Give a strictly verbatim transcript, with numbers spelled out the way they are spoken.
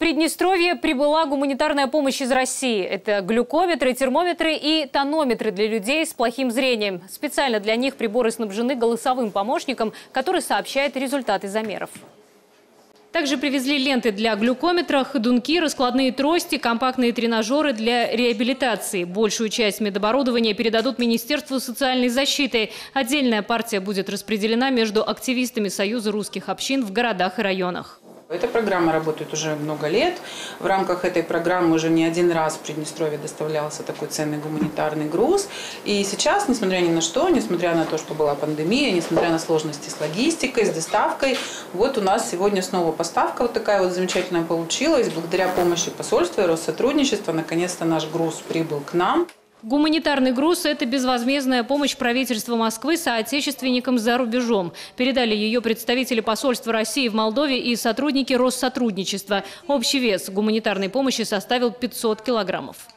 Приднестровье прибыла гуманитарная помощь из России. Это глюкометры, термометры и тонометры для людей с плохим зрением. Специально для них приборы снабжены голосовым помощником, который сообщает результаты замеров. Также привезли ленты для глюкометра, ходунки, раскладные трости, компактные тренажеры для реабилитации. Большую часть медоборудования передадут Министерству социальной защиты. Отдельная партия будет распределена между активистами Союза русских общин в городах и районах. Эта программа работает уже много лет. В рамках этой программы уже не один раз в Приднестровье доставлялся такой ценный гуманитарный груз. И сейчас, несмотря ни на что, несмотря на то, что была пандемия, несмотря на сложности с логистикой, с доставкой, вот у нас сегодня снова поставка вот такая вот замечательная получилась. Благодаря помощи посольства и Россотрудничества наконец-то наш груз прибыл к нам. Гуманитарный груз – это безвозмездная помощь правительства Москвы соотечественникам за рубежом. Передали ее представители посольства России в Молдове и сотрудники Россотрудничества. Общий вес гуманитарной помощи составил пятьсот килограммов.